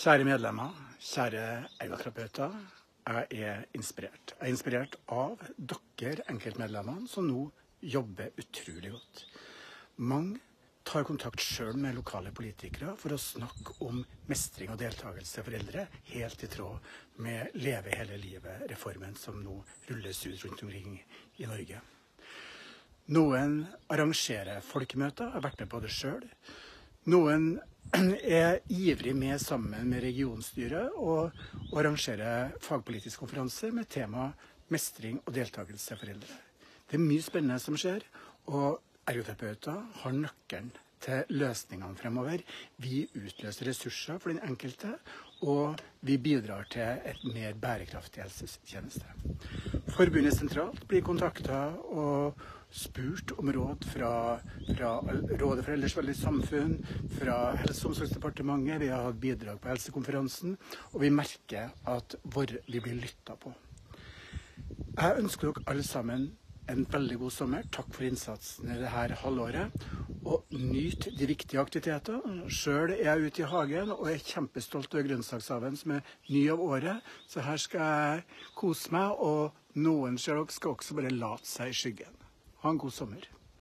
Kjære medlemmer, kjære ergoterapeuter, jeg er inspirert. Jeg er inspirert av dere enkeltmedlemmene som nå jobber utrolig godt. Mange tar kontakt selv med lokale politikere for å snakke om mestring og deltakelse for eldre, helt i tråd med Leve hele livet-reformen som nå rulles ut rundt omkring i Norge. Noen arrangerer folkemøter, jeg har vært med på det selv. Noen er ivrig med sammen med regionstyret og arrangerer fagpolitisk konferanse med tema mestring og deltakelse for eldre. Det er mye spennende som skjer, og ergoterapeuter har nøkkelen til løsningene fremover. Vi utløser ressurser for den enkelte, og vi bidrar til et mer bærekraftig helsetjeneste. Forbundet sentralt blir kontaktet og spurt om råd fra Rådet for ellers veldig samfunn, fra Helse- og omsorgsdepartementet. Vi har hatt bidrag på helsekonferansen, og vi merker at vi blir lyttet på. Jeg ønsker dere alle sammen en veldig god sommer. Takk for innsatsen i dette halvåret. Og nyt de viktige aktiviteter. Selv er jeg ute i hagen og er kjempestolt over grønnsakshaven som er ny av året. Så her skal jeg kose meg, og noen skal også bare late seg i skyggen. Ha en god sommer.